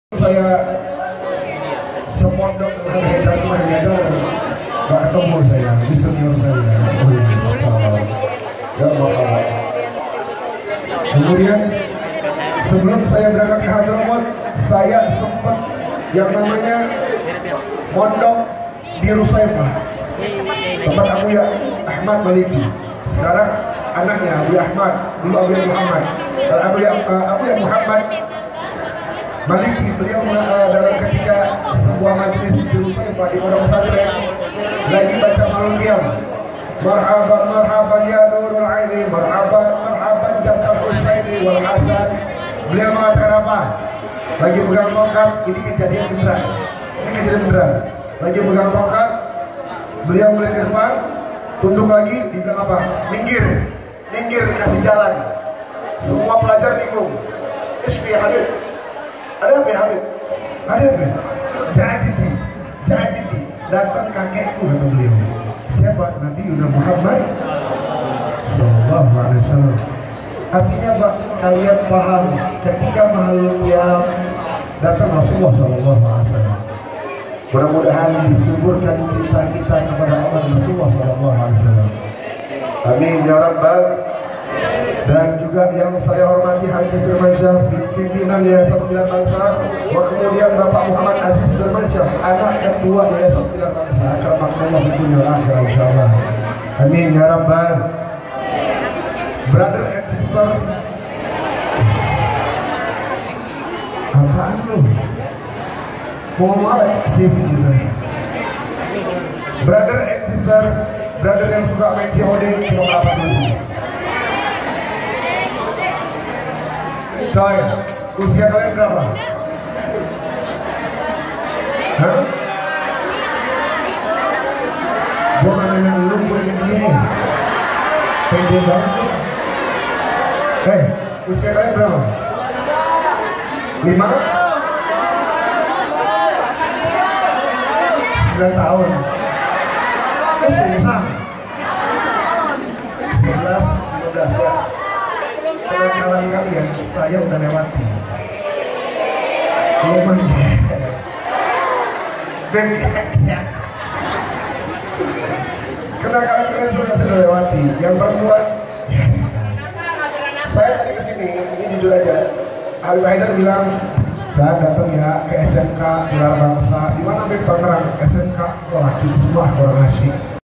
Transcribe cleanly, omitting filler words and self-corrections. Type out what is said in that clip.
Saya sepondok dengan Haidar itu Haidar nggak ketemu saya di senior saya. Ya Allah. Kemudian sebelum saya berangkat ke Hadramaut, saya sempat yang namanya mondok di Rusaifah, tempat Abuya Ahmad Maliki. Sekarang anaknya Abuya Ahmad, dulu Abuya Muhammad. Dan Abuya Muhammad Maliki, beliau dalam ketika sebuah majelis di Rusaifah di pondok pesantren lagi baca Malukiyam, marhaban marhaban ya nurul aini, marhaban marhaban jantan Husaini wal Hasan. Beliau mengatakan apa? Lagi pegang tongkat, ini kejadian beneran. Ini kejadian beneran. Lagi pegang tongkat, beliau mulai ke depan, tunduk lagi, dibilang apa? Minggir, minggir, kasih jalan. Semua pelajar bingung. Isfi Habib, ada apa ya Habib? Ada apa? Jadi datang kakekku, kata beliau. Siapa? Nabi Muhammad Sallallahu Alaihi Wasallam. Artinya Pak, kalian paham ketika Mahalul Qiyam datang Rasulullah Sallallahu Alaihi Wasallam. Mudah-mudahan disuburkan cinta kita kepada Allah Rasulullah Sallallahu Alaihi Wasallam. Amin ya Rabbal. Dan juga yang saya hormati Haji Firmansyah, pimpinan Yayasan Pembinaan Bangsa, kemudian Bapak Muhammad Aziz Firmansyah, anak ketua Yayasan Pembinaan Bangsa. Akramakumullah fid dunya wal akhirah insyaallah. Amin ya Rabbal. Brother and sister, apaan lu? Mau ngomong apa? Sis gitu. Brother and sister, brother yang suka main COD cuma berapa dulu sih? Coy, usia kalian berapa? Hah? Gua gak nanya lu, gue nanya dia. Pede banget. Usia kalian berapa? 5? 9 tahun. Susah. 11, 15 ya. Kenakalan kalian saya udah lewati. Lumayan. Dan ya. Kenakalan kalian sudah lewati. Yang perempuan, ya. Saya tadi kesini, ini jujur aja. Habib Haidar bilang, saya datang ya ke SMK Gelar Bangsa. Di mana Habib Tangerang? SMK laki semua kurang asik.